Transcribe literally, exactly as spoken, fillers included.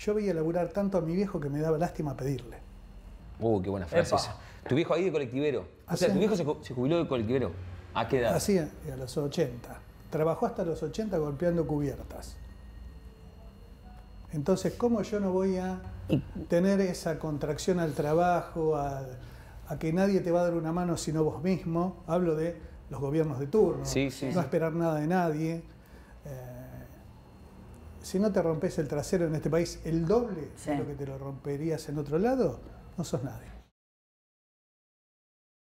yo veía laburar tanto a mi viejo que me daba lástima pedirle. Uh, qué buena frase esa. ¿Tu viejo ahí de colectivero? O sea, ¿tu viejo se, se jubiló de colectivero? ¿A qué edad? Así, a los ochenta. Trabajó hasta los ochenta golpeando cubiertas. Entonces, ¿cómo yo no voy a tener esa contracción al trabajo, a, a que nadie te va a dar una mano sino vos mismo? Hablo de los gobiernos de turno, sí, sí, no sí. esperar nada de nadie. Eh, si no te rompes el trasero en este país el doble sí. de lo que te lo romperías en otro lado, no sos nadie.